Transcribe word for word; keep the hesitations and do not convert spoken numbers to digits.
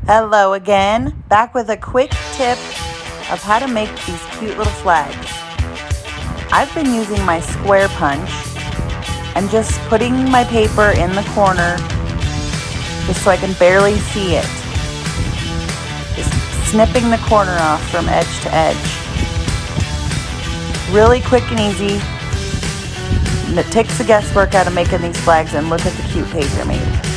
Hello again, back with a quick tip of how to make these cute little flags. I've been using my square punch and just putting my paper in the corner just so I can barely see it. Just snipping the corner off from edge to edge. Really quick and easy. And it takes the guesswork out of making these flags, and look at the cute page I made.